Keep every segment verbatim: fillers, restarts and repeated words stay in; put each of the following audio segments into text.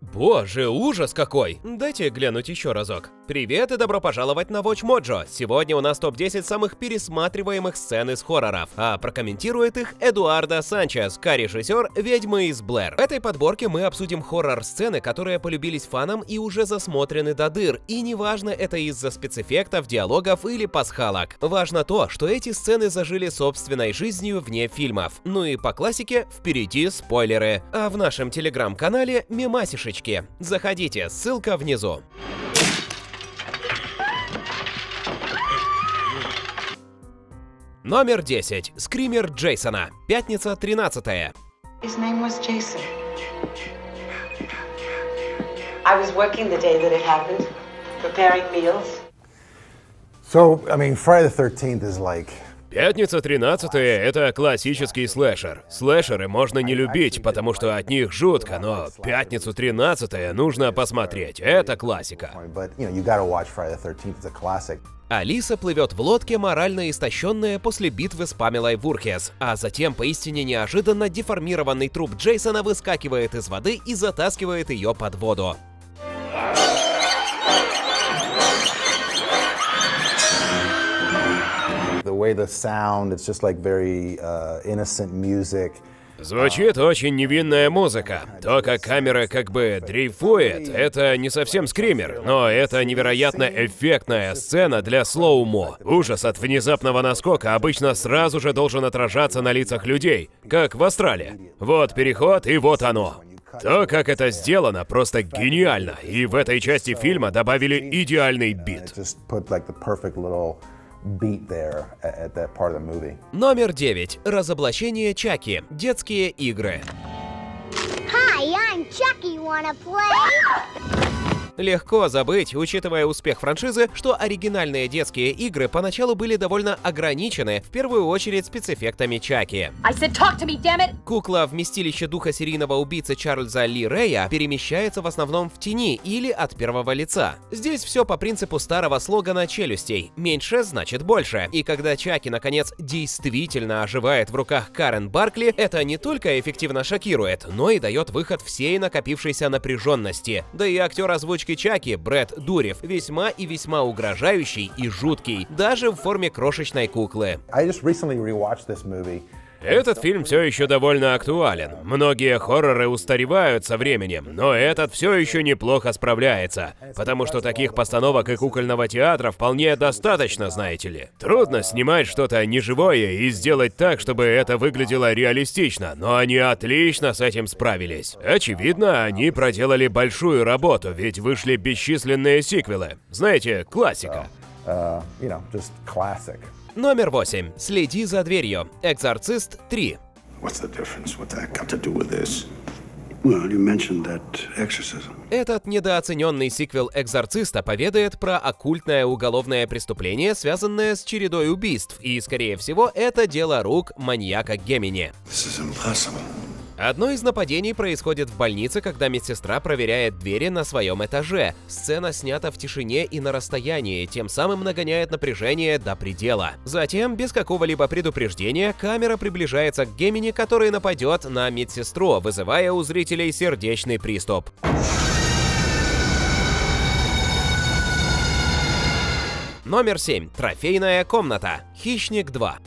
Боже, ужас какой! Дайте глянуть еще разок. Привет и добро пожаловать на Watch Mojo. Сегодня у нас топ десять самых пересматриваемых сцен из хорроров, а прокомментирует их Эдуардо Санчес, коррежиссер «Ведьмы из Блэр». В этой подборке мы обсудим хоррор-сцены, которые полюбились фанам и уже засмотрены до дыр, и неважно, это из-за спецэффектов, диалогов или пасхалок. Важно то, что эти сцены зажили собственной жизнью вне фильмов. Ну и по классике, впереди спойлеры. А в нашем телеграм-канале мемасишечки. Заходите, ссылка внизу. Номер десять. Скример Джейсона. Пятница, тринадцатое. His name was Jason. I was working the day that it happened, preparing meals. So, I mean, Friday the thirteenth is like... Пятница тринадцатое — это классический слэшер. Слэшеры можно не любить, потому что от них жутко, но Пятницу тринадцатое нужно посмотреть. Это классика. Алиса плывет в лодке, морально истощенная после битвы с Памелой Вурхес, а затем поистине неожиданно деформированный труп Джейсона выскакивает из воды и затаскивает ее под воду. Звучит очень невинная музыка. То, как камера как бы дрейфует, это не совсем скример, но это невероятно эффектная сцена для слоумо. Ужас от внезапного наскока обычно сразу же должен отражаться на лицах людей, как в «Астрале». Вот переход, и вот оно. То, как это сделано, просто гениально, и в этой части фильма добавили идеальный бит. Номер девять. Разоблачение Чаки. Детские игры. Hi, I'm Chucky. Wanna play? Легко забыть, учитывая успех франшизы, что оригинальные детские игры поначалу были довольно ограничены, в первую очередь спецэффектами Чаки. I said talk to me, damn it! Кукла вместилище духа серийного убийцы Чарльза Ли Рэя перемещается в основном в тени или от первого лица. Здесь все по принципу старого слогана челюстей. Меньше значит больше. И когда Чаки, наконец, действительно оживает в руках Карен Баркли, это не только эффективно шокирует, но и дает выход всей накопившейся напряженности. Да и актер озвучки Чаки, Брэд Дуриф, весьма и весьма угрожающий и жуткий, даже в форме крошечной куклы. Этот фильм все еще довольно актуален. Многие хорроры устаревают со временем, но этот все еще неплохо справляется, потому что таких постановок и кукольного театра вполне достаточно, знаете ли. Трудно снимать что-то неживое и сделать так, чтобы это выглядело реалистично, но они отлично с этим справились. Очевидно, они проделали большую работу, ведь вышли бесчисленные сиквелы. Знаете, классика. Uh, you know, just classic. Номер восемь. Следи за дверью. Экзорцист три. Этот недооцененный сиквел «Экзорциста» поведает про оккультное уголовное преступление, связанное с чередой убийств, и, скорее всего, это дело рук маньяка Гемини. Одно из нападений происходит в больнице, когда медсестра проверяет двери на своем этаже. Сцена снята в тишине и на расстоянии, тем самым нагоняет напряжение до предела. Затем, без какого-либо предупреждения, камера приближается к Гемини, который нападет на медсестру, вызывая у зрителей сердечный приступ. Номер семь. Трофейная комната. Хищник два.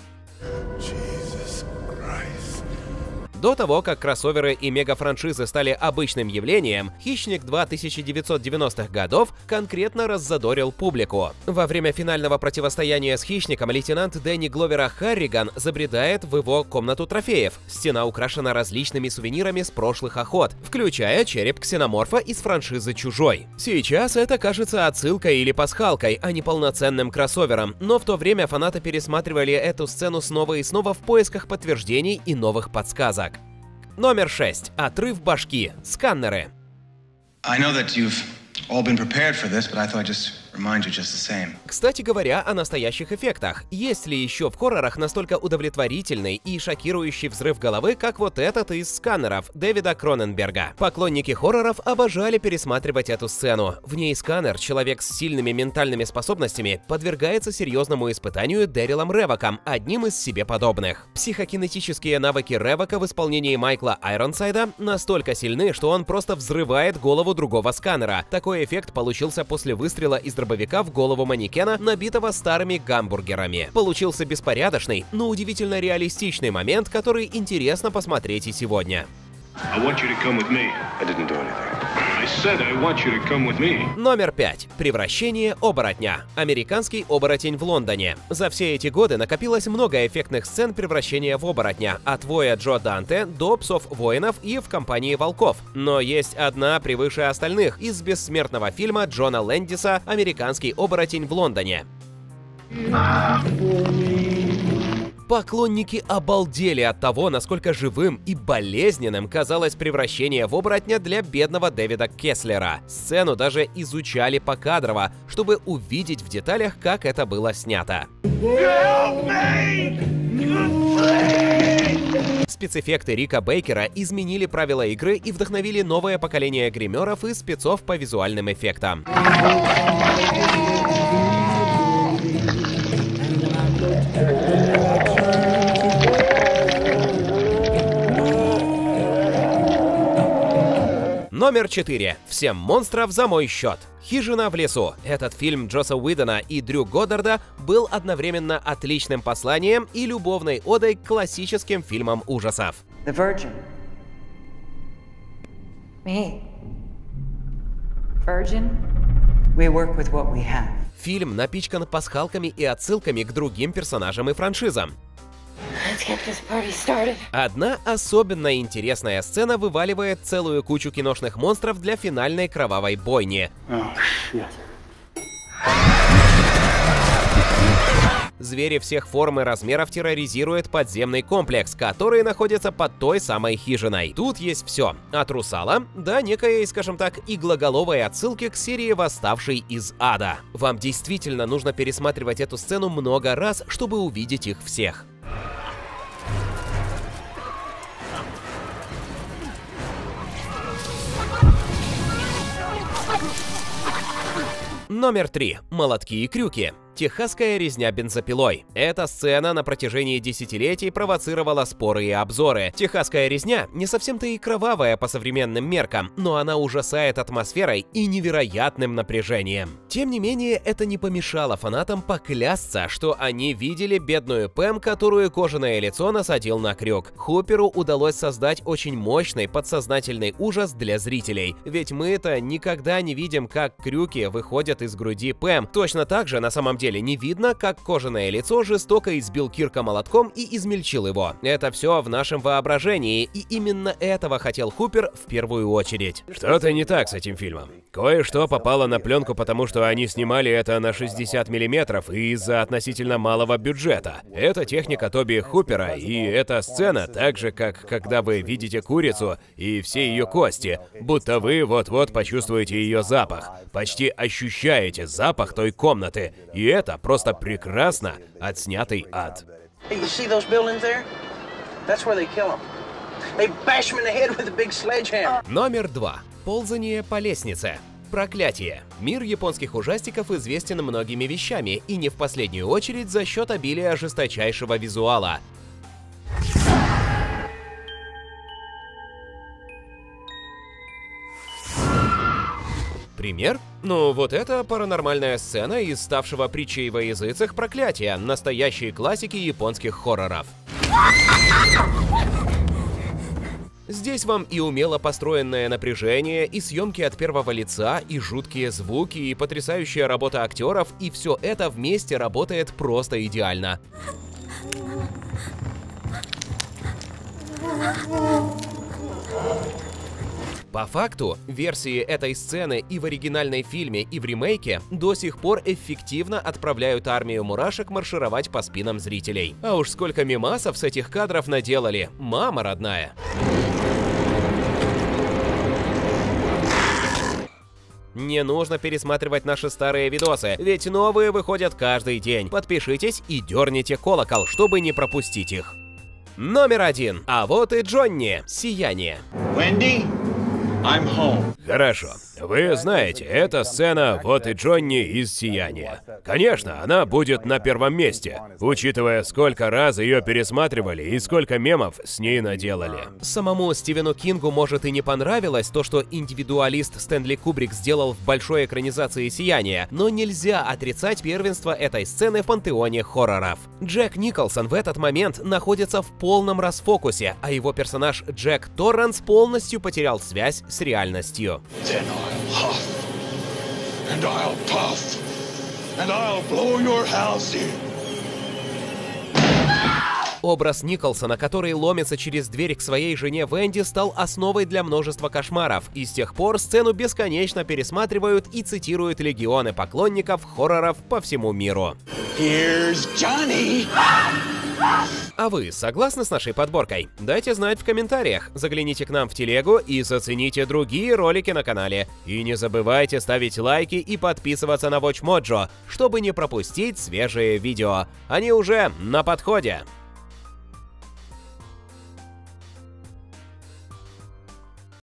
До того, как кроссоверы и мегафраншизы стали обычным явлением, «Хищник два» тысяча девятьсот девяностых годов конкретно раззадорил публику. Во время финального противостояния с Хищником лейтенант Дэнни Гловера Харриган забредает в его комнату трофеев. Стена украшена различными сувенирами с прошлых охот, включая череп ксеноморфа из франшизы «Чужой». Сейчас это кажется отсылкой или пасхалкой, а не полноценным кроссовером, но в то время фанаты пересматривали эту сцену снова и снова в поисках подтверждений и новых подсказок. Номер шесть. Отрыв башки. Сканеры. I know that you've all been prepared for this, but I thought I'd just remind you just the same. Кстати говоря, о настоящих эффектах. Есть ли еще в хоррорах настолько удовлетворительный и шокирующий взрыв головы, как вот этот из «Сканеров» Дэвида Кроненберга? Поклонники хорроров обожали пересматривать эту сцену. В ней Сканер, человек с сильными ментальными способностями, подвергается серьезному испытанию Дэрилом Ревоком, одним из себе подобных. Психокинетические навыки Ревока в исполнении Майкла Айронсайда настолько сильны, что он просто взрывает голову другого Сканера. Такой эффект получился после выстрела из дробовика в голову манекена, набитого старыми гамбургерами. Получился беспорядочный, но удивительно реалистичный момент, который интересно посмотреть и сегодня. Номер пять. Превращение оборотня. Американский оборотень в Лондоне. За все эти годы накопилось много эффектных сцен превращения в оборотня, от воя Джо Данте до псов-воинов и в компании волков. Но есть одна превыше остальных из бессмертного фильма Джона Лэндиса «Американский оборотень в Лондоне». Поклонники обалдели от того, насколько живым и болезненным казалось превращение в оборотня для бедного Дэвида Кеслера. Сцену даже изучали покадрово, чтобы увидеть в деталях, как это было снято. Спецэффекты Рика Бейкера изменили правила игры и вдохновили новое поколение гримеров и спецов по визуальным эффектам. Номер четыре. Всем монстров за мой счет. «Хижина в лесу». Этот фильм Джосса Уидона и Дрю Годдарда был одновременно отличным посланием и любовной одой к классическим фильмам ужасов. The Virgin. Me. Virgin. We work with what we have. Фильм напичкан пасхалками и отсылками к другим персонажам и франшизам. Одна особенно интересная сцена вываливает целую кучу киношных монстров для финальной кровавой бойни. Oh, Звери всех форм и размеров терроризируют подземный комплекс, который находится под той самой хижиной. Тут есть все. От русала до некой, скажем так, иглоголовой отсылки к серии «Восставший из ада». Вам действительно нужно пересматривать эту сцену много раз, чтобы увидеть их всех. Номер три. Молотки и крюки. Техасская резня бензопилой. Эта сцена на протяжении десятилетий провоцировала споры и обзоры. Техасская резня не совсем-то и кровавая по современным меркам, но она ужасает атмосферой и невероятным напряжением. Тем не менее, это не помешало фанатам поклясться, что они видели бедную Пэм, которую кожаное лицо насадил на крюк. Хуперу удалось создать очень мощный подсознательный ужас для зрителей, ведь мы-то никогда не видим, как крюки выходят из груди Пэм. Точно так же на самом деле не видно, как кожаное лицо жестоко избил Кирка молотком и измельчил его. Это все в нашем воображении, и именно этого хотел Хупер в первую очередь. Что-то не так с этим фильмом. Кое-что попало на пленку, потому что они снимали это на шестьдесят миллиметров и из-за относительно малого бюджета. Это техника Тоби Хупера, и эта сцена, так же, как когда вы видите курицу и все ее кости, будто вы вот-вот почувствуете ее запах, почти ощущаете запах той комнаты, и это просто прекрасно отснятый ад. Номер два. Ползание по лестнице. Проклятие. Мир японских ужастиков известен многими вещами, и не в последнюю очередь за счет обилия жесточайшего визуала. Пример? Ну, вот это паранормальная сцена из ставшего притчей во языцах «Проклятия», настоящие классики японских хорроров. Здесь вам и умело построенное напряжение, и съемки от первого лица, и жуткие звуки, и потрясающая работа актеров, и все это вместе работает просто идеально. По факту, версии этой сцены и в оригинальной фильме, и в ремейке до сих пор эффективно отправляют армию мурашек маршировать по спинам зрителей. А уж сколько мемасов с этих кадров наделали, мама родная. Не нужно пересматривать наши старые видосы, ведь новые выходят каждый день. Подпишитесь и дерните колокол, чтобы не пропустить их. Номер один. А вот и Джонни. Сияние. Wendy, I'm home. Хорошо. Вы знаете, эта сцена «Вот и Джонни» из «Сияния». Конечно, она будет на первом месте, учитывая, сколько раз ее пересматривали и сколько мемов с ней наделали. Самому Стивену Кингу, может, и не понравилось то, что индивидуалист Стэнли Кубрик сделал в большой экранизации «Сияния», но нельзя отрицать первенство этой сцены в пантеоне хорроров. Джек Николсон в этот момент находится в полном расфокусе, а его персонаж Джек Торренс полностью потерял связь с реальностью. Then I'll huff, and I'll puff, and I'll blow your house in. Образ Николсона, который ломится через дверь к своей жене Венди, стал основой для множества кошмаров, и с тех пор сцену бесконечно пересматривают и цитируют легионы поклонников хорроров по всему миру. Here's Johnny. А вы согласны с нашей подборкой? Дайте знать в комментариях, загляните к нам в телегу и зацените другие ролики на канале. И не забывайте ставить лайки и подписываться на WatchMojo, чтобы не пропустить свежие видео. Они уже на подходе.